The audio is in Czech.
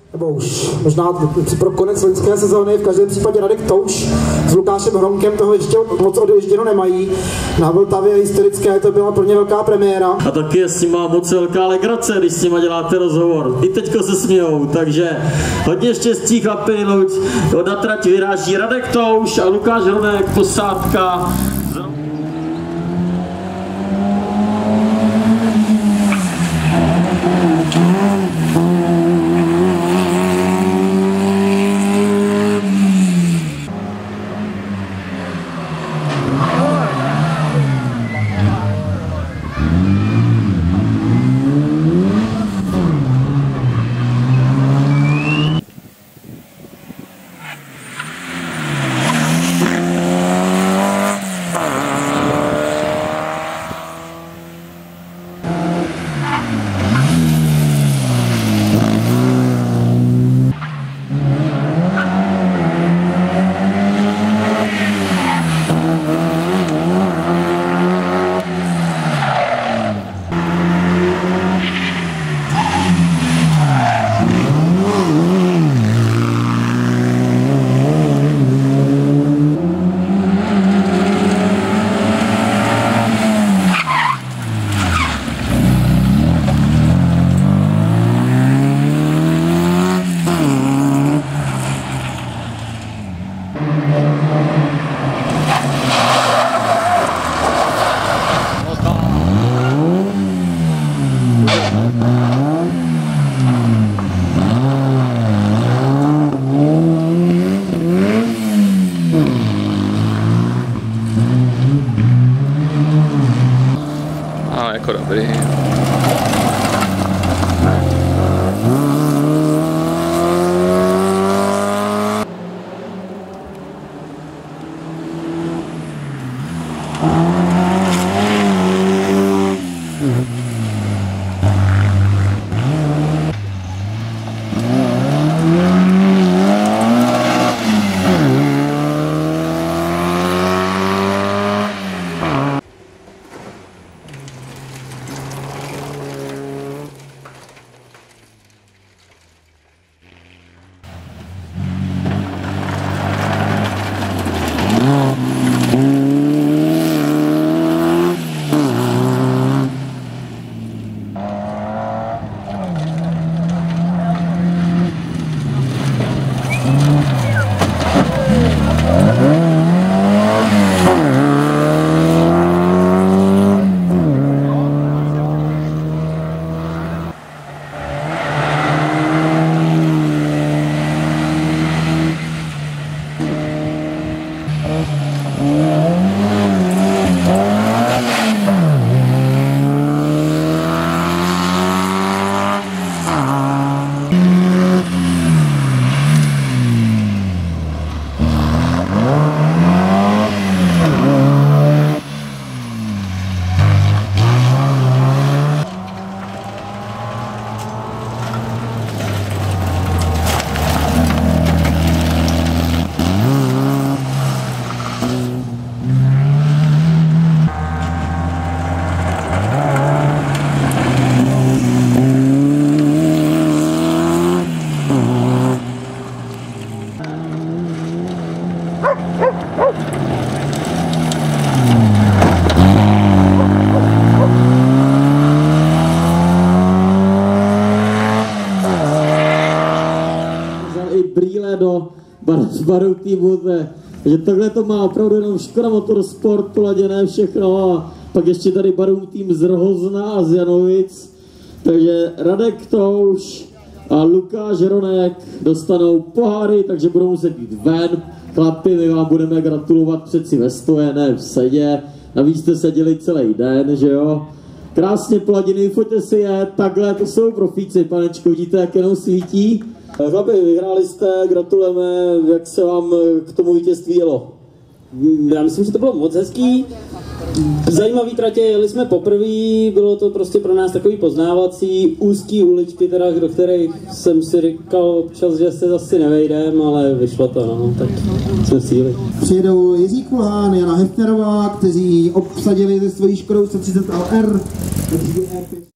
Nebo už možná pro konec loňské sezóny, v každém případě Radek Touš s Lukášem Hronkem toho ještě moc odježděno nemají. Na Vltavě historické to byla pro ně velká premiéra. A taky je s nima moc velká legrace, když s nima děláte rozhovor. I teďko se smějou, takže hodně štěstí chlapi, na trať vyráží Radek Touš a Lukáš Hronek, posádka. Jako dobrý. Brýle do baru týmu, že takhle to má opravdu jenom Škoda Motorsport, poladěné všechno a pak ještě tady baru tým z Rohozna a z Janovic, takže Radek Touš a Lukáš Hronek dostanou poháry, takže budou muset jít ven. Chlapi, my vám budeme gratulovat přeci ve stoje, ne v sedě, navíc jste seděli celý den, že jo. Krásně poladěný, foťte si je, takhle, to jsou profíci, panečko, vidíte, jak jenom svítí. Chlapi, vyhráli jste, gratulujeme, jak se vám k tomu vítězství jelo? Já myslím, že to bylo moc hezký. Zajímavý tratě, jeli jsme poprvé, bylo to prostě pro nás takový poznávací, úzký uličky, teda, do kterých jsem si říkal občas, že se zase nevejdem, ale vyšlo to, no, tak jsme síli. Přijedou Jiří Kulhán, Jana Hefnerová, kteří obsadili ze svojí Škodou 130 LR.